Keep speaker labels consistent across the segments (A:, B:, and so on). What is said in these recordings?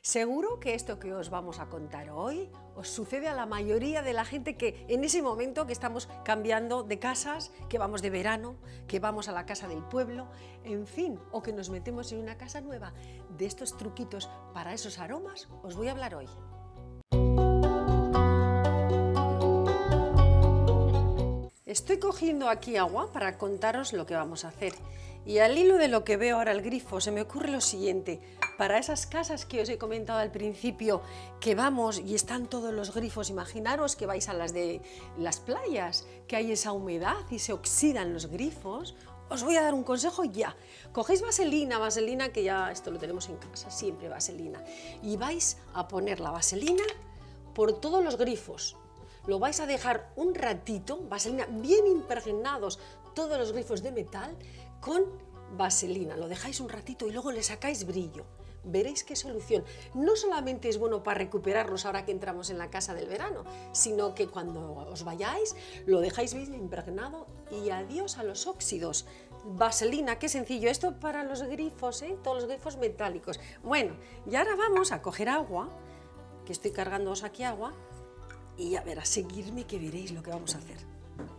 A: Seguro que esto que os vamos a contar hoy os sucede a la mayoría de la gente que en ese momento que estamos cambiando de casas, que vamos de verano, que vamos a la casa del pueblo, en fin, o que nos metemos en una casa nueva. De estos truquitos para esos aromas os voy a hablar hoy. Estoy cogiendo aquí agua para contaros lo que vamos a hacer. Y al hilo de lo que veo ahora el grifo, se me ocurre lo siguiente. Para esas casas que os he comentado al principio, que vamos y están todos los grifos, imaginaros que vais a las de las playas, que hay esa humedad y se oxidan los grifos. Os voy a dar un consejo ya. Cogéis vaselina que ya esto lo tenemos en casa, siempre vaselina. Y vais a poner la vaselina por todos los grifos. Lo vais a dejar un ratito, vaselina, bien impregnados todos los grifos de metal con vaselina. Lo dejáis un ratito y luego le sacáis brillo. Veréis qué solución. No solamente es bueno para recuperarlos ahora que entramos en la casa del verano, sino que cuando os vayáis lo dejáis bien impregnado y adiós a los óxidos. Vaselina, qué sencillo. Esto para los grifos, todos los grifos metálicos. Bueno, y ahora vamos a coger agua, que estoy cargándoos aquí agua, y a ver, a seguirme que veréis lo que vamos a hacer.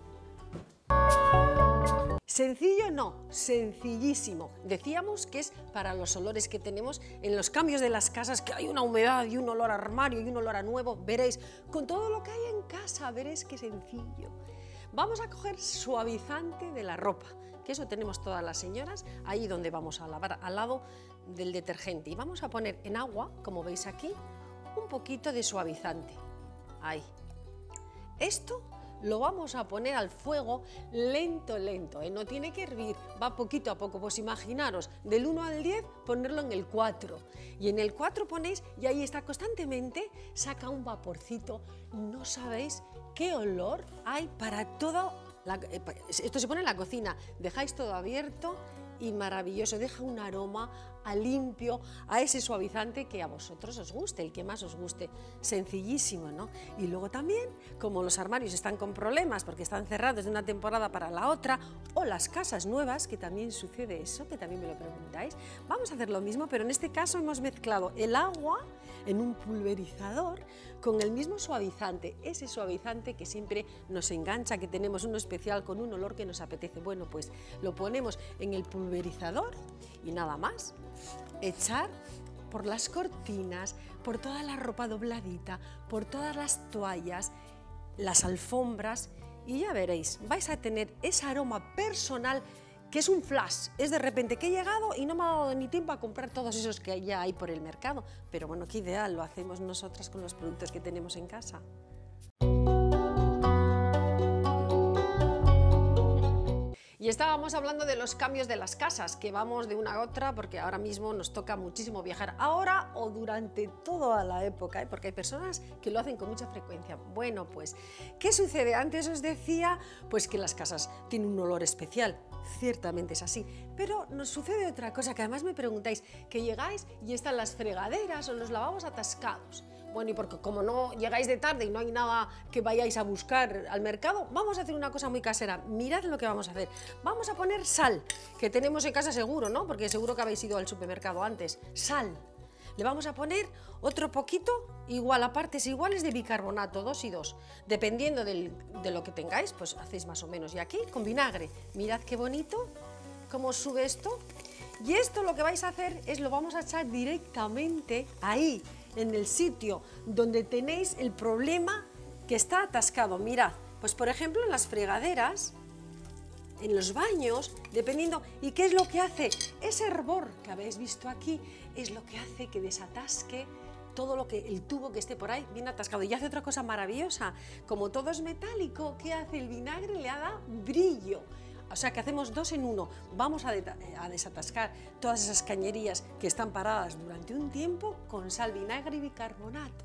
A: Sencillo no, sencillísimo. Decíamos que es para los olores que tenemos en los cambios de las casas, que hay una humedad y un olor a armario y un olor a nuevo. Veréis, con todo lo que hay en casa, veréis qué sencillo. Vamos a coger suavizante de la ropa, que eso tenemos todas las señoras, ahí donde vamos a lavar, al lado del detergente. Y vamos a poner en agua, como veis aquí, un poquito de suavizante. Ahí. Esto lo vamos a poner al fuego lento, no tiene que hervir, va poquito a poco. Pues imaginaros, del 1 al 10 ponerlo en el 4 y en el 4 ponéis y ahí está constantemente, saca un vaporcito, no sabéis qué olor hay para todo. Esto se pone en la cocina, dejáis todo abierto y maravilloso, deja un aroma a limpio, a ese suavizante que a vosotros os guste, el que más os guste, sencillísimo, ¿no? Y luego también, como los armarios están con problemas porque están cerrados de una temporada para la otra, o las casas nuevas, que también sucede eso, que también me lo preguntáis, vamos a hacer lo mismo, pero en este caso hemos mezclado el agua en un pulverizador con el mismo suavizante, ese suavizante que siempre nos engancha, que tenemos uno especial con un olor que nos apetece. Bueno, pues lo ponemos en el pulverizador y nada más, echar por las cortinas, por toda la ropa dobladita, por todas las toallas, las alfombras y ya veréis, vais a tener ese aroma personal que es un flash, es de repente que he llegado y no me ha dado ni tiempo a comprar todos esos que ya hay por el mercado, pero bueno, qué ideal, lo hacemos nosotras con los productos que tenemos en casa. Y estábamos hablando de los cambios de las casas, que vamos de una a otra porque ahora mismo nos toca muchísimo viajar, ahora o durante toda la época, porque hay personas que lo hacen con mucha frecuencia. Bueno, pues, ¿qué sucede? Antes os decía pues que las casas tienen un olor especial, ciertamente es así, pero nos sucede otra cosa, que además me preguntáis, que llegáis y están las fregaderas o los lavabos atascados. Bueno, y porque como no llegáis de tarde y no hay nada que vayáis a buscar al mercado, vamos a hacer una cosa muy casera. Mirad lo que vamos a hacer. Vamos a poner sal, que tenemos en casa seguro, ¿no? Porque seguro que habéis ido al supermercado antes. Sal. Le vamos a poner otro poquito, igual a partes iguales de bicarbonato, 2 y 2. Dependiendo de lo que tengáis, pues hacéis más o menos. Y aquí con vinagre. Mirad qué bonito, cómo sube esto. Y esto lo que vais a hacer es lo vamos a echar directamente ahí, en el sitio donde tenéis el problema que está atascado. Mirad, pues por ejemplo en las fregaderas, en los baños, dependiendo. ¿Y qué es lo que hace? Ese hervor que habéis visto aquí es lo que hace que desatasque todo lo que el tubo que esté por ahí bien atascado. Y hace otra cosa maravillosa, como todo es metálico, ¿qué hace el vinagre? Le da brillo. O sea que hacemos 2 en 1, vamos a desatascar todas esas cañerías que están paradas durante un tiempo con sal, vinagre y bicarbonato.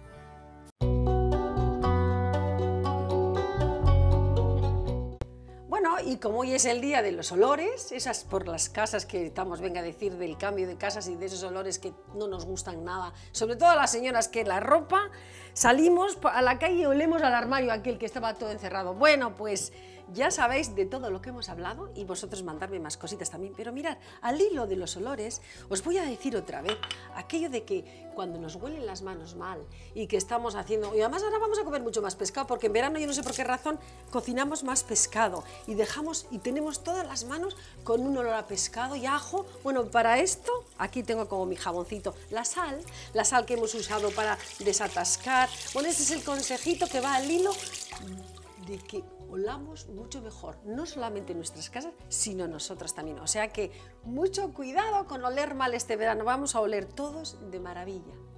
A: Bueno, y como hoy es el día de los olores, esas por las casas que estamos, venga a decir, del cambio de casas y de esos olores que no nos gustan nada, sobre todo a las señoras que la ropa, salimos a la calle y olemos al armario aquel que estaba todo encerrado. Bueno, pues Ya sabéis de todo lo que hemos hablado y vosotros mandarme más cositas también, pero mirad, al hilo de los olores, os voy a decir otra vez aquello de que cuando nos huelen las manos mal y que estamos haciendo, y además ahora vamos a comer mucho más pescado, porque en verano yo no sé por qué razón cocinamos más pescado y tenemos todas las manos con un olor a pescado y ajo. Bueno, para esto, aquí tengo como mi jaboncito, la sal que hemos usado para desatascar. Bueno, ese es el consejito que va al hilo de que olamos mucho mejor, no solamente en nuestras casas, sino nosotras también. O sea que mucho cuidado con oler mal este verano, vamos a oler todos de maravilla.